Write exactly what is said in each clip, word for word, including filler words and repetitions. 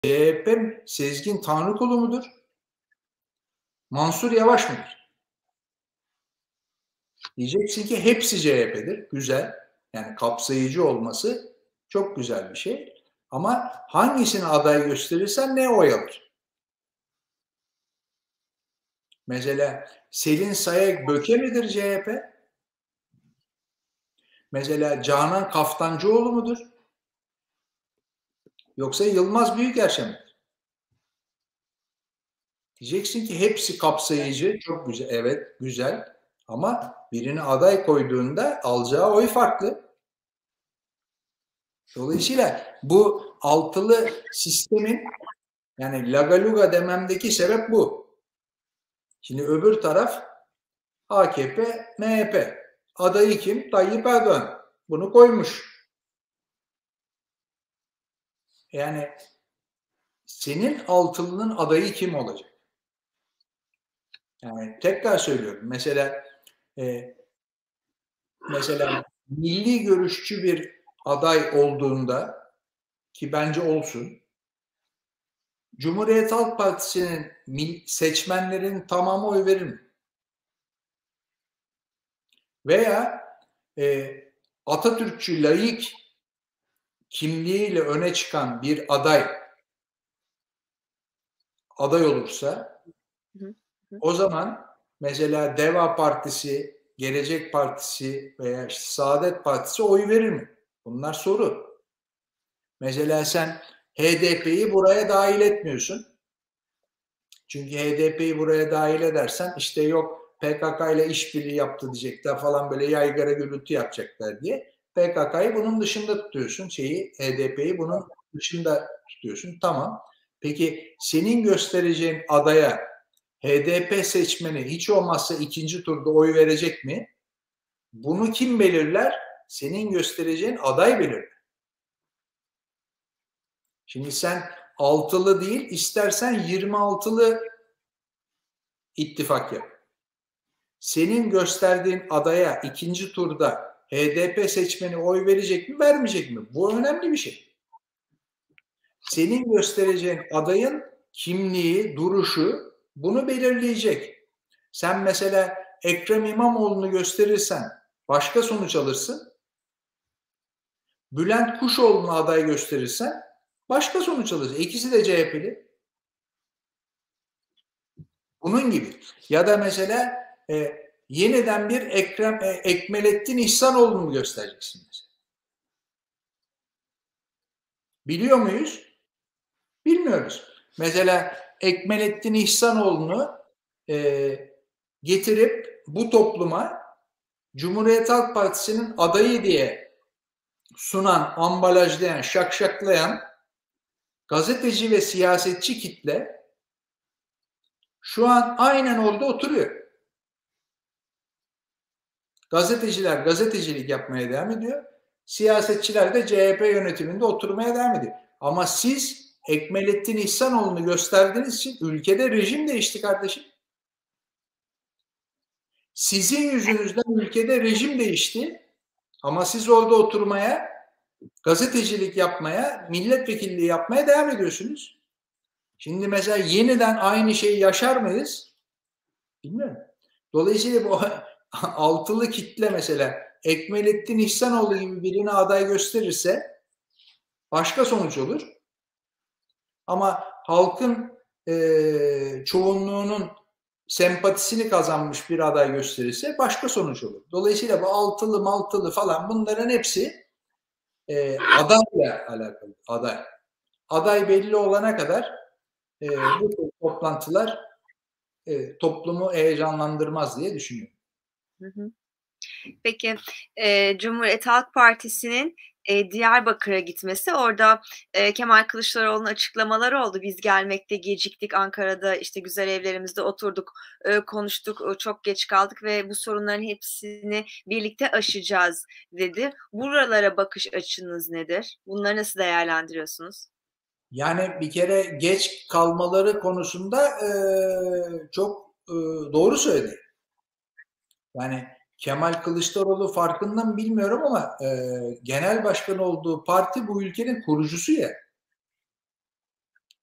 C H P Sezgin Tanrıkulu mudur? Mansur Yavaş mıdır? Diyeceksin ki hepsi C H P'dir. Güzel. Yani kapsayıcı olması çok güzel bir şey. Ama hangisini aday gösterirsen ne oy alır? Mesela Selin Sayek Böke midir C H P? Mesela Canan Kaftancıoğlu mudur? Yoksa Yılmaz Büyükerşen midir? Diyeceksin ki hepsi kapsayıcı, çok güzel. Evet, güzel. Ama birini aday koyduğunda alacağı oy farklı. Dolayısıyla bu altılı sistemin, yani lagaluga dememdeki sebep bu. Şimdi öbür taraf A K P, M H P. Adayı kim? Tayyip Erdoğan. Bunu koymuş. Yani senin altılının adayı kim olacak? Yani tekrar söylüyorum. Mesela e, mesela milli görüşçü bir aday olduğunda, ki bence olsun, Cumhuriyet Halk Partisi'nin seçmenlerin tamamı oy verir mi? Veya e, Atatürkçü, laik kimliğiyle öne çıkan bir aday aday olursa, hı hı, o zaman mesela Deva Partisi, Gelecek Partisi veya işte Saadet Partisi oy verir mi? Bunlar soru. Mesela sen H D P'yi buraya dahil etmiyorsun. Çünkü H D P'yi buraya dahil edersen işte yok P K K ile işbirliği yaptı diyecekler falan, böyle yaygara gürültü yapacaklar diye. P K K'yı bunun dışında tutuyorsun. Şeyi, H D P'yi bunun dışında tutuyorsun. Tamam. Peki senin göstereceğin adaya H D P seçmeni hiç olmazsa ikinci turda oy verecek mi? Bunu kim belirler? Senin göstereceğin aday belirler. Şimdi sen altılı değil, istersen yirmi altılı ittifak yap. Senin gösterdiğin adaya ikinci turda H D P seçmeni oy verecek mi, vermeyecek mi? Bu önemli bir şey. Senin göstereceğin adayın kimliği, duruşu bunu belirleyecek. Sen mesela Ekrem İmamoğlu'nu gösterirsen başka sonuç alırsın. Bülent Kuşoğlu'nu aday gösterirsen başka sonuç alırsın. İkisi de C H P'li. Bunun gibi. Ya da mesela e, yeniden bir Ekrem e, Ekmelettin İhsanoğlu'nu göstereceksin mesela. Biliyor muyuz? Bilmiyoruz. Mesela Ekmelettin İhsanoğlu'nu e, getirip bu topluma Cumhuriyet Halk Partisi'nin adayı diye sunan, ambalajlayan, şakşaklayan gazeteci ve siyasetçi kitle şu an aynen orada oturuyor. Gazeteciler gazetecilik yapmaya devam ediyor. Siyasetçiler de C H P yönetiminde oturmaya devam ediyor. Ama siz Ekmelettin İhsanoğlu'nu gösterdiğiniz için ülkede rejim değişti kardeşim. Sizin yüzünüzden ülkede rejim değişti. Ama siz orada oturmaya, gazetecilik yapmaya, milletvekilliği yapmaya devam ediyorsunuz. Şimdi mesela yeniden aynı şeyi yaşar mıyız? Bilmiyorum. Dolayısıyla bu altılı kitle mesela Ekmelettin İhsanoğlu gibi birini aday gösterirse başka sonuç olur. Ama halkın e, çoğunluğunun sempatisini kazanmış bir aday gösterirse başka sonuç olur. Dolayısıyla bu altılı maltılı falan bunların hepsi e, adayla alakalı. Aday. Aday belli olana kadar e, bu toplantılar e, toplumu heyecanlandırmaz diye düşünüyorum. Hı hı. Peki e, Cumhuriyet Halk Partisi'nin e, Diyarbakır'a gitmesi, orada e, Kemal Kılıçdaroğlu'nun açıklamaları oldu. Biz gelmekte geciktik, Ankara'da işte güzel evlerimizde oturduk, e, konuştuk, e, çok geç kaldık ve bu sorunların hepsini birlikte aşacağız dedi. Buralara bakış açınız nedir? Bunları nasıl değerlendiriyorsunuz? Yani bir kere geç kalmaları konusunda e, çok e, doğru söyledi. Yani Kemal Kılıçdaroğlu farkında mı bilmiyorum ama e, genel başkan olduğu parti bu ülkenin kurucusu ya.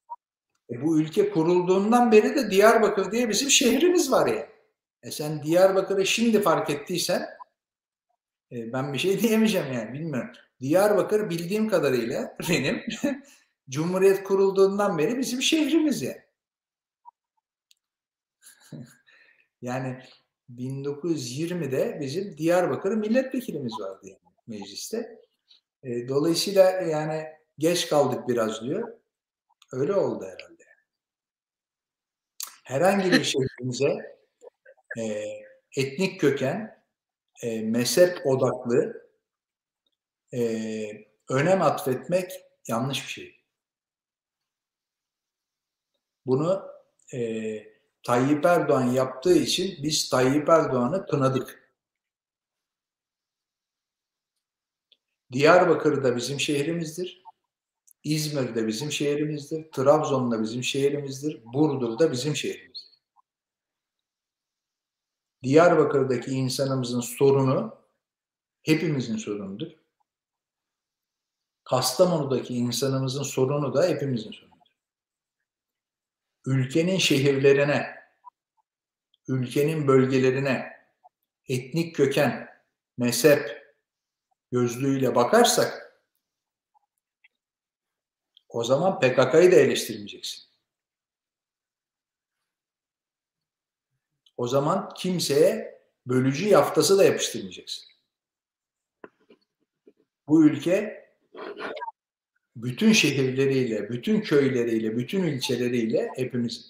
E bu ülke kurulduğundan beri de Diyarbakır diye bizim şehrimiz var yani. E sen Diyarbakır'ı şimdi fark ettiysen e ben bir şey diyemeyeceğim yani, bilmiyorum. Diyarbakır bildiğim kadarıyla benim Cumhuriyet kurulduğundan beri bizim şehrimiz yani. Yani bin dokuz yüz yirmide bizim Diyarbakır milletvekilimiz vardı yani mecliste. E, dolayısıyla yani geç kaldık biraz diyor. Öyle oldu herhalde. Herhangi bir şehrimize e, etnik köken, e, mezhep odaklı e, önem atfetmek yanlış bir şey. Bunu e, Tayyip Erdoğan yaptığı için biz Tayyip Erdoğan'ı kınadık. Diyarbakır da bizim şehrimizdir. İzmir de bizim şehrimizdir. Trabzon da bizim şehrimizdir. Burdur da bizim şehrimizdir. Diyarbakır'daki insanımızın sorunu hepimizin sorunudur. Kastamonu'daki insanımızın sorunu da hepimizin sorunudur. Ülkenin şehirlerine, ülkenin bölgelerine etnik köken, mezhep gözlüğüyle bakarsak o zaman P K K'yı da eleştirmeyeceksin. O zaman kimseye bölücü yaftası da yapıştırmayacaksın. Bu ülke bütün şehirleriyle, bütün köyleriyle, bütün ilçeleriyle hepimizin.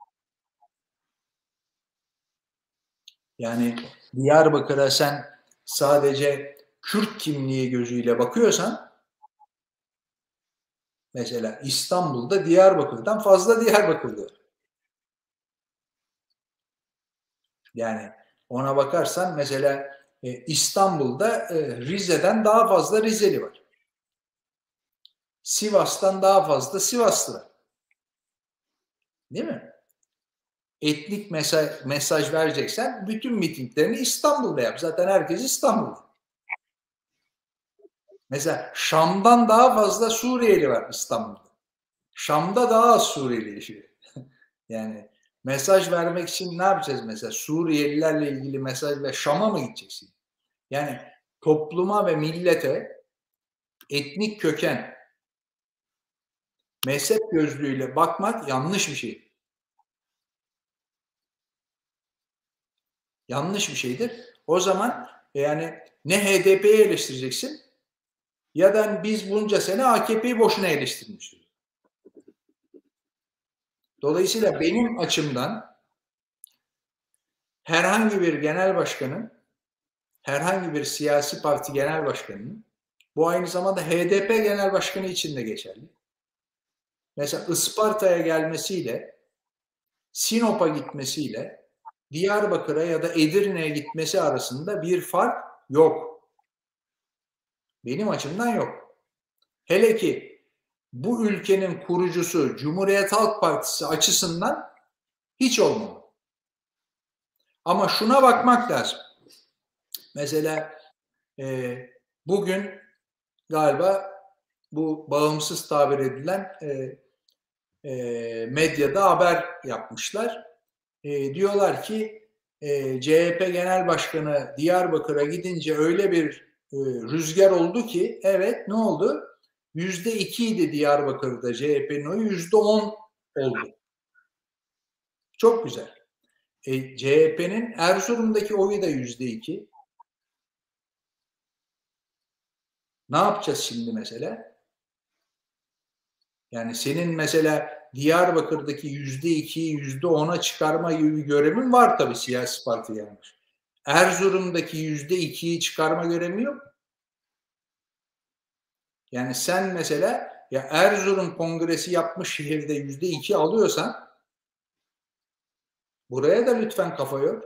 Yani Diyarbakır'a sen sadece Kürt kimliği gözüyle bakıyorsan, mesela İstanbul'da Diyarbakır'dan fazla Diyarbakır'da. Yani ona bakarsan mesela e, İstanbul'da e, Rize'den daha fazla Rizeli var. Sivas'tan daha fazla Sivaslı var. Değil mi? Etnik mesaj, mesaj vereceksen bütün mitinglerini İstanbul'da yap. Zaten herkes İstanbul'da. Mesela Şam'dan daha fazla Suriyeli var İstanbul'da. Şam'da daha az Suriyeli yaşıyor. Yani mesaj vermek için ne yapacağız mesela? Suriyelilerle ilgili mesaj ve Şam'a mı gideceksin? Yani topluma ve millete etnik köken, mezhep gözlüğüyle bakmak yanlış bir şey. Yanlış bir şeydir. O zaman yani ne H D P'yi eleştireceksin ya da biz bunca sene A K P'yi boşuna eleştirmişiz. Dolayısıyla benim açımdan herhangi bir genel başkanın, herhangi bir siyasi parti genel başkanının, bu aynı zamanda H D P genel başkanı için de geçerli. Mesela Isparta'ya gelmesiyle, Sinop'a gitmesiyle, Diyarbakır'a ya da Edirne'ye gitmesi arasında bir fark yok. Benim açımdan yok. Hele ki bu ülkenin kurucusu Cumhuriyet Halk Partisi açısından hiç olmamalı. Ama şuna bakmak lazım. Mesela e, bugün galiba bu bağımsız tabir edilen e, e, medyada haber yapmışlar. E, diyorlar ki e, C H P Genel Başkanı Diyarbakır'a gidince öyle bir e, rüzgar oldu ki, evet, ne oldu? Yüzde ikiydi Diyarbakır'da C H P'nin oyu, yüzde on oldu. Çok güzel. E, C H P'nin Erzurum'daki oyu da yüzde iki. Ne yapacağız şimdi mesela? Yani senin mesela Diyarbakır'daki yüzde ikiyi yüzde ona çıkarma gibi bir görevin var tabii siyasi parti yanmış. Erzurum'daki yüzde ikiyi çıkarma görevi yok. Yani sen mesela ya Erzurum kongresi yapmış şehirde yüzde iki alıyorsan buraya da lütfen kafa yor.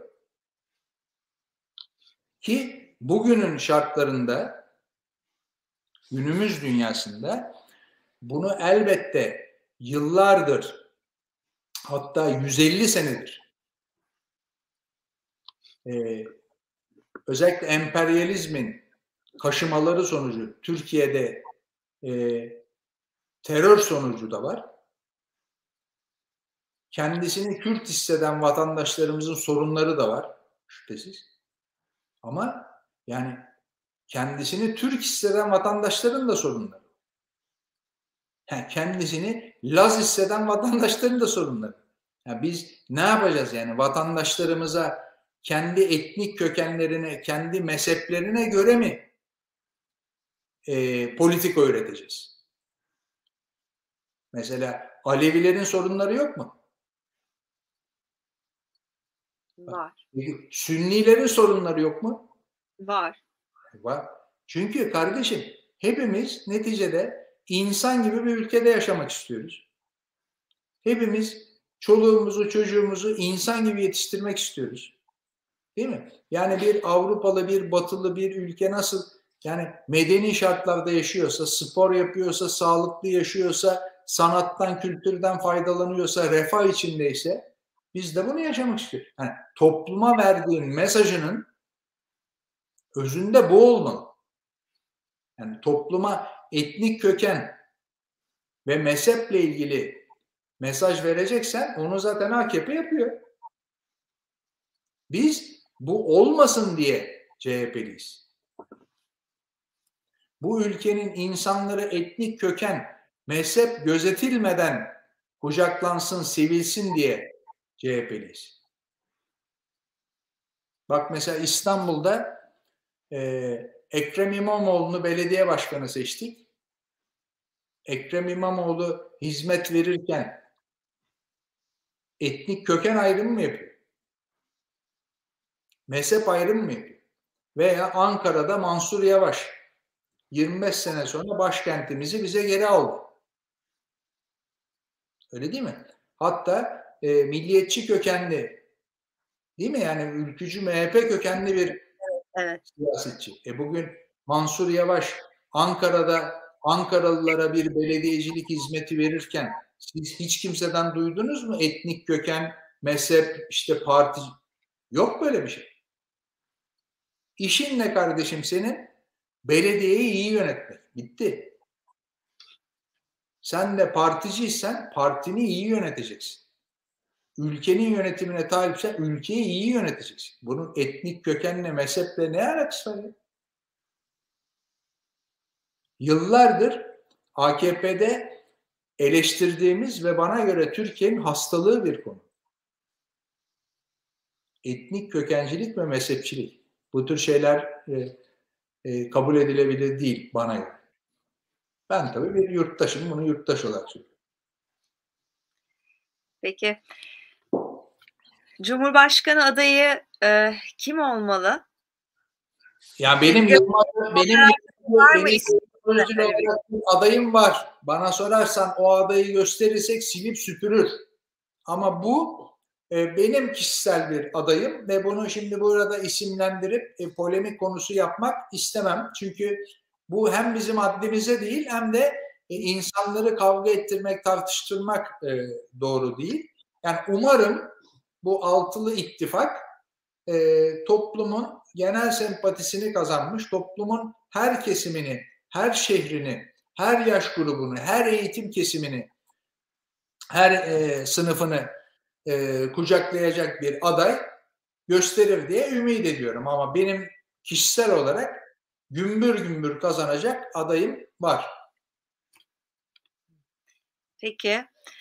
Ki bugünün şartlarında, günümüz dünyasında bunu elbette yıllardır, hatta yüz elli senedir e, özellikle emperyalizmin kaşımaları sonucu Türkiye'de e, terör sonucu da var. kendisini Kürt hisseden vatandaşlarımızın sorunları da var şüphesiz. Ama yani kendisini Türk hisseden vatandaşların da sorunları. Yani kendisini Laz hisseden vatandaşların da sorunları. Yani biz ne yapacağız yani vatandaşlarımıza kendi etnik kökenlerine, kendi mezheplerine göre mi e, politika öğreteceğiz? Mesela Alevilerin sorunları yok mu? Var. Sünnilerin sorunları yok mu? Var. Var. Çünkü kardeşim hepimiz neticede insan gibi bir ülkede yaşamak istiyoruz. Hepimiz çoluğumuzu, çocuğumuzu insan gibi yetiştirmek istiyoruz. Değil mi? Yani bir Avrupalı, bir Batılı bir ülke nasıl yani medeni şartlarda yaşıyorsa, spor yapıyorsa, sağlıklı yaşıyorsa, sanattan, kültürden faydalanıyorsa, refah içindeyse biz de bunu yaşamak istiyoruz. Yani topluma verdiğin mesajının özünde bu olmalı. Yani topluma etnik köken ve mezheple ilgili mesaj vereceksen onu zaten A K P yapıyor. Biz bu olmasın diye C H P'liyiz. Bu ülkenin insanları etnik köken, mezhep gözetilmeden kucaklansın, sevilsin diye C H P'liyiz. Bak mesela İstanbul'da e, Ekrem İmamoğlu'nu belediye başkanı seçtik. Ekrem İmamoğlu hizmet verirken etnik köken ayrımı mı yapıyor? Mezhep ayrımı mı yapıyor? Veya Ankara'da Mansur Yavaş yirmi beş sene sonra başkentimizi bize geri aldı. Öyle değil mi? Hatta e, milliyetçi kökenli değil mi? Yani ülkücü M H P kökenli bir evet. siyasetçi. E bugün Mansur Yavaş Ankara'da Ankaralılara bir belediyecilik hizmeti verirken siz hiç kimseden duydunuz mu? Etnik köken, mezhep, işte parti. Yok böyle bir şey. İşin ne kardeşim senin? Belediyeyi iyi yönetmek. Bitti. Sen de particiysen partini iyi yöneteceksin. Ülkenin yönetimine talipsen ülkeyi iyi yöneteceksin. Bunun etnik kökenle, mezheple ne alakası var ya? Yıllardır A K P'de eleştirdiğimiz ve bana göre Türkiye'nin hastalığı bir konu. Etnik kökencilik ve mezhepçilik. Bu tür şeyler e, e, kabul edilebilir değil bana göre. Ben tabii bir yurttaşım, bunu yurttaş olarak söylüyorum. Peki, Cumhurbaşkanı adayı e, kim olmalı? Ya benim Yılmaz, benim var mı benim olarak bir adayım var. Bana sorarsan o adayı gösterirsek silip süpürür. Ama bu e, benim kişisel bir adayım ve bunu şimdi burada isimlendirip e, polemik konusu yapmak istemem. Çünkü bu hem bizim haddimize değil hem de e, insanları kavga ettirmek, tartıştırmak e, doğru değil. Yani umarım bu altılı ittifak e, toplumun genel sempatisini kazanmış, toplumun her kesimini, her şehrini, her yaş grubunu, her eğitim kesimini, her e, sınıfını e, kucaklayacak bir aday gösterir diye ümit ediyorum. Ama benim kişisel olarak gümbür gümbür kazanacak adayım var. Peki.